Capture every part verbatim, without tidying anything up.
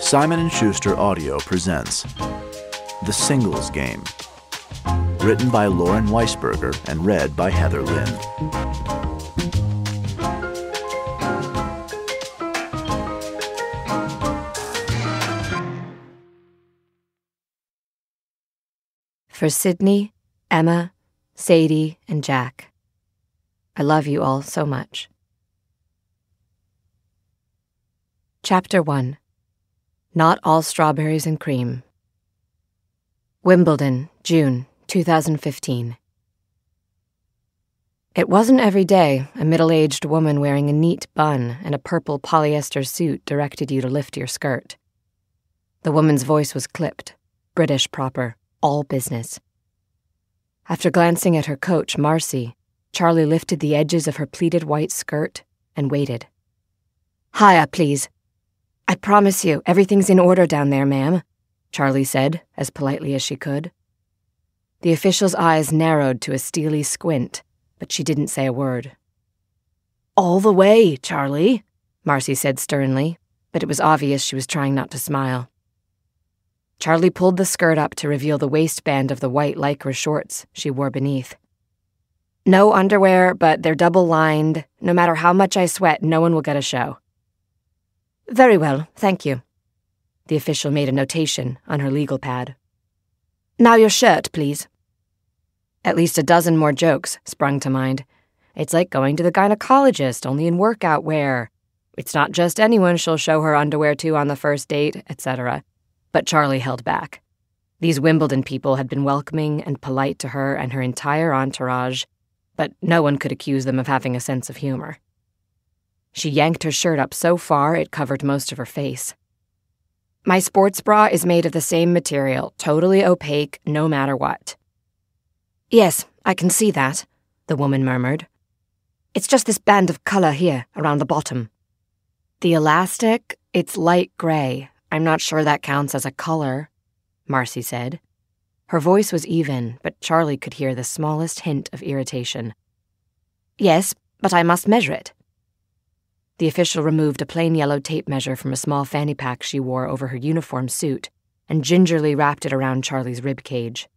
Simon and Schuster Audio presents The Singles Game, written by Lauren Weisberger and read by Heather Lynn. For Sydney, Emma, Sadie, and Jack, I love you all so much. Chapter one. Not All Strawberries and Cream. Wimbledon, June two thousand fifteen. It wasn't every day a middle-aged woman wearing a neat bun and a purple polyester suit directed you to lift your skirt. The woman's voice was clipped, British proper, all business. After glancing at her coach, Marcy, Charlie lifted the edges of her pleated white skirt and waited. "Higher, please. I promise you, everything's in order down there, ma'am," Charlie said, as politely as she could. The official's eyes narrowed to a steely squint, but she didn't say a word. "All the way, Charlie," Marcy said sternly, but it was obvious she was trying not to smile. Charlie pulled the skirt up to reveal the waistband of the white lycra shorts she wore beneath. "No underwear, but they're double-lined. No matter how much I sweat, no one will get a show." "Very well, thank you." The official made a notation on her legal pad. "Now your shirt, please." At least a dozen more jokes sprung to mind. It's like going to the gynecologist, only in workout wear. It's not just anyone she'll show her underwear to on the first date, et cetera. But Charlie held back. These Wimbledon people had been welcoming and polite to her and her entire entourage, but no one could accuse them of having a sense of humor. She yanked her shirt up so far it covered most of her face. "My sports bra is made of the same material, totally opaque, no matter what." "Yes, I can see that," the woman murmured. "It's just this band of color here, around the bottom." "The elastic, it's light gray. I'm not sure that counts as a color," Marcy said. Her voice was even, but Charlie could hear the smallest hint of irritation. "Yes, but I must measure it." The official removed a plain yellow tape measure from a small fanny pack she wore over her uniform suit and gingerly wrapped it around Charlie's rib cage.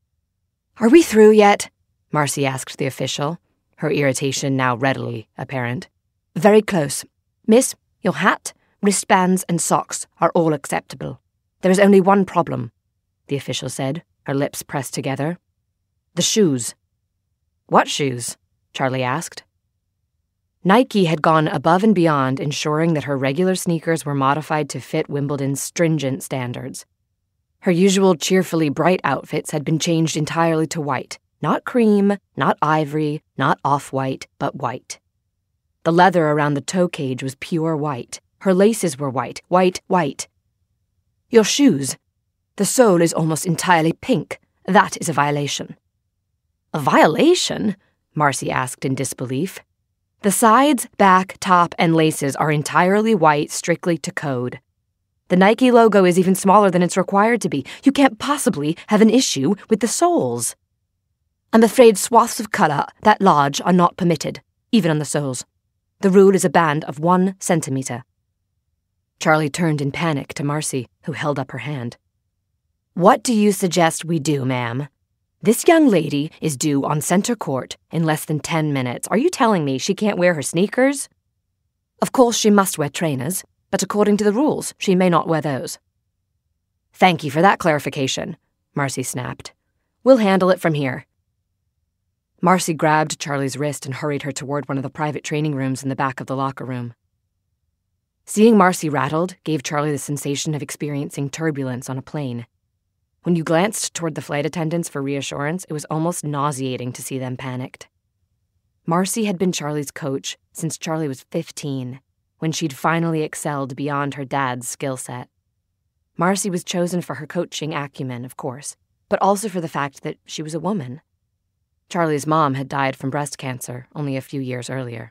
"Are we through yet?" Marcy asked the official, her irritation now readily apparent. "Very close. Miss, your hat, wristbands, and socks are all acceptable. There is only one problem," the official said, her lips pressed together. "The shoes." "What shoes?" Charlie asked. Nike had gone above and beyond ensuring that her regular sneakers were modified to fit Wimbledon's stringent standards. Her usual cheerfully bright outfits had been changed entirely to white, not cream, not ivory, not off-white, but white. The leather around the toe cage was pure white. Her laces were white, white, white. "Your shoes. The sole is almost entirely pink. That is a violation." "A violation?" Marcy asked in disbelief. "The sides, back, top, and laces are entirely white, strictly to code. The Nike logo is even smaller than it's required to be. You can't possibly have an issue with the soles." "I'm afraid swaths of color that large are not permitted, even on the soles. The rule is a band of one centimeter." Charlie turned in panic to Marcy, who held up her hand. "What do you suggest we do, ma'am? This young lady is due on center court in less than ten minutes. Are you telling me she can't wear her sneakers?" "Of course she must wear trainers, but according to the rules, she may not wear those." "Thank you for that clarification," Marcy snapped. "We'll handle it from here." Marcy grabbed Charlie's wrist and hurried her toward one of the private training rooms in the back of the locker room. Seeing Marcy rattled gave Charlie the sensation of experiencing turbulence on a plane. When you glanced toward the flight attendants for reassurance, it was almost nauseating to see them panicked. Marcy had been Charlie's coach since Charlie was fifteen, when she'd finally excelled beyond her dad's skill set. Marcy was chosen for her coaching acumen, of course, but also for the fact that she was a woman. Charlie's mom had died from breast cancer only a few years earlier.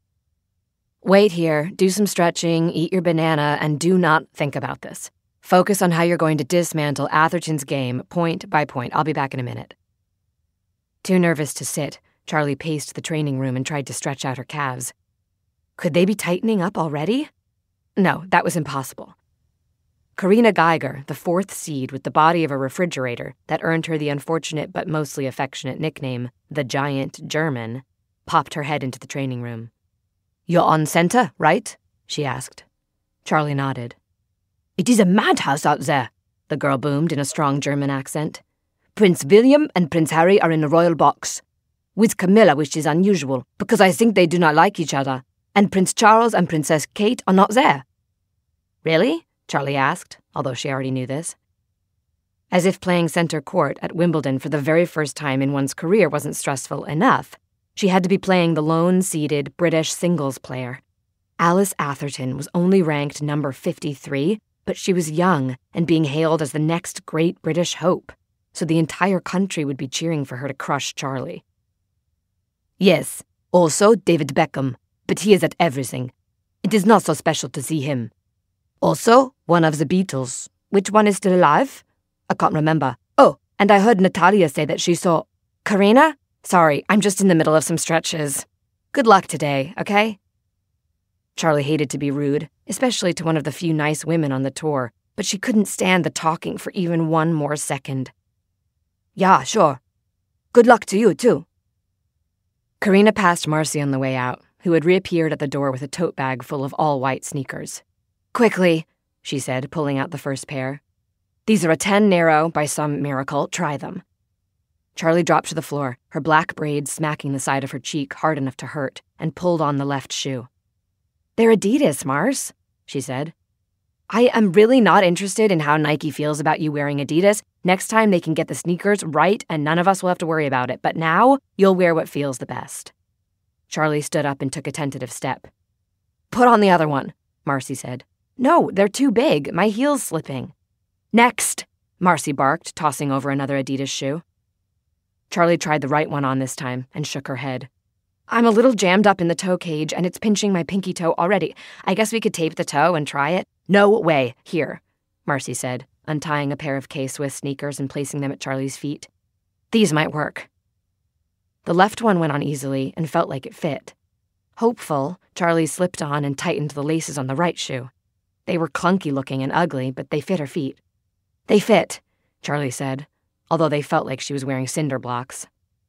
"Wait here, do some stretching, eat your banana, and do not think about this. Focus on how you're going to dismantle Atherton's game, point by point. I'll be back in a minute." Too nervous to sit, Charlie paced the training room and tried to stretch out her calves. Could they be tightening up already? No, that was impossible. Karina Geiger, the fourth seed with the body of a refrigerator that earned her the unfortunate but mostly affectionate nickname, the Giant German, popped her head into the training room. "You're on center, right?" she asked. Charlie nodded. "It is a madhouse out there," the girl boomed in a strong German accent. "Prince William and Prince Harry are in the royal box. With Camilla, which is unusual, because I think they do not like each other, and Prince Charles and Princess Kate are not there." "Really?" Charlie asked, although she already knew this. As if playing center court at Wimbledon for the very first time in one's career wasn't stressful enough, she had to be playing the lone-seeded British singles player. Alice Atherton was only ranked number fifty-three, but she was young and being hailed as the next great British hope, so the entire country would be cheering for her to crush Charlie. "Yes, also David Beckham, but he is at everything. It is not so special to see him. Also, one of the Beatles. Which one is still alive? I can't remember. Oh, and I heard Natalia say that she saw... Karina? Sorry, I'm just in the middle of some stretches. Good luck today, okay?" Charlie hated to be rude, especially to one of the few nice women on the tour, but she couldn't stand the talking for even one more second. "Yeah, sure. Good luck to you, too." Karina passed Marcy on the way out, who had reappeared at the door with a tote bag full of all-white sneakers. "Quickly," she said, pulling out the first pair. "These are a ten narrow, by some miracle. Try them." Charlie dropped to the floor, her black braids smacking the side of her cheek hard enough to hurt, and pulled on the left shoe. "They're Adidas, Mars," she said. "I am really not interested in how Nike feels about you wearing Adidas. Next time they can get the sneakers right and none of us will have to worry about it. But now, you'll wear what feels the best." Charlie stood up and took a tentative step. "Put on the other one," Marcy said. "No, they're too big. My heel's slipping." "Next," Marcy barked, tossing over another Adidas shoe. Charlie tried the right one on this time and shook her head. "I'm a little jammed up in the toe cage and it's pinching my pinky toe already. I guess we could tape the toe and try it." "No way. Here," Marcy said, untying a pair of K-Swiss sneakers and placing them at Charlie's feet. "These might work." The left one went on easily and felt like it fit. Hopeful, Charlie slipped on and tightened the laces on the right shoe. They were clunky-looking and ugly, but they fit her feet. "They fit," Charlie said, although they felt like she was wearing cinder blocks.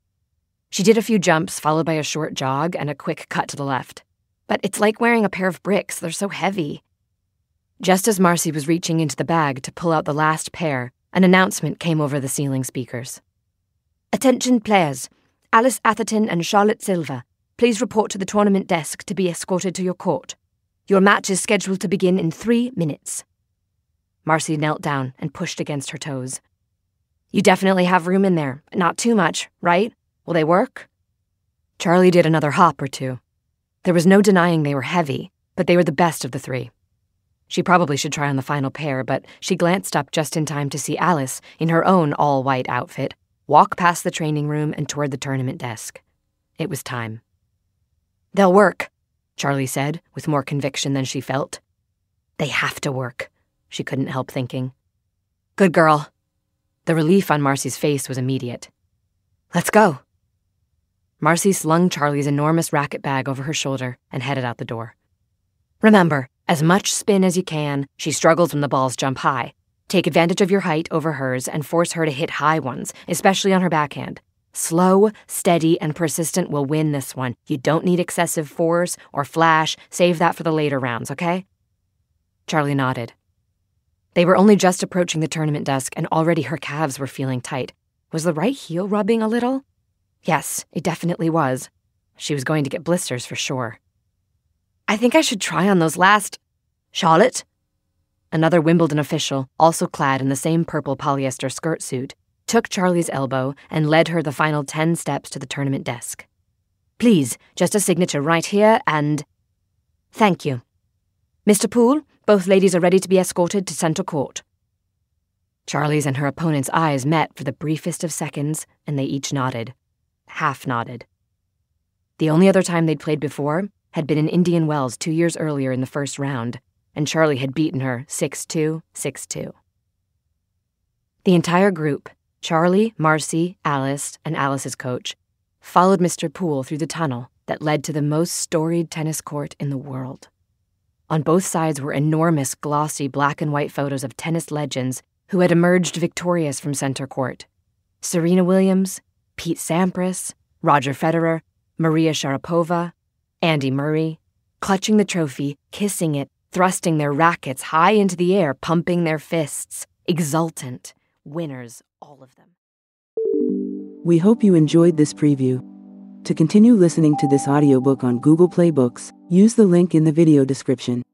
She did a few jumps, followed by a short jog and a quick cut to the left. But it's like wearing a pair of bricks. They're so heavy. Just as Marcy was reaching into the bag to pull out the last pair, an announcement came over the ceiling speakers. "Attention players. Alice Atherton and Charlotte Silva. Please report to the tournament desk to be escorted to your court. Your match is scheduled to begin in three minutes." Marcy knelt down and pushed against her toes. "You definitely have room in there. Not too much, right? Will they work?" Charlie did another hop or two. There was no denying they were heavy, but they were the best of the three. She probably should try on the final pair, but she glanced up just in time to see Alice, in her own all-white outfit, walk past the training room and toward the tournament desk. It was time. "They'll work," Charlie said, with more conviction than she felt. "They have to work," she couldn't help thinking. "Good girl." The relief on Marcy's face was immediate. "Let's go." Marcy slung Charlie's enormous racket bag over her shoulder and headed out the door. "Remember, as much spin as you can. She struggles when the balls jump high. Take advantage of your height over hers and force her to hit high ones, especially on her backhand. Slow, steady, and persistent will win this one. You don't need excessive force or flash. Save that for the later rounds, okay?" Charlie nodded. They were only just approaching the tournament desk and already her calves were feeling tight. Was the right heel rubbing a little? Yes, it definitely was. She was going to get blisters for sure. "I think I should try on those last..." "Charlotte?" Another Wimbledon official, also clad in the same purple polyester skirt suit, took Charlie's elbow and led her the final ten steps to the tournament desk. "Please, just a signature right here and..." "Thank you. Mister Poole, both ladies are ready to be escorted to center court." Charlie's and her opponent's eyes met for the briefest of seconds, and they each nodded. Half nodded. The only other time they'd played before had been in Indian Wells two years earlier in the first round, and Charlie had beaten her six two, six two. The entire group, Charlie, Marcy, Alice, and Alice's coach, followed Mister Poole through the tunnel that led to the most storied tennis court in the world. On both sides were enormous, glossy black and white photos of tennis legends who had emerged victorious from center court. Serena Williams, Pete Sampras, Roger Federer, Maria Sharapova, Andy Murray, clutching the trophy, kissing it, thrusting their rackets high into the air, pumping their fists, exultant, winners, all of them. We hope you enjoyed this preview. To continue listening to this audiobook on Google Play Books, use the link in the video description.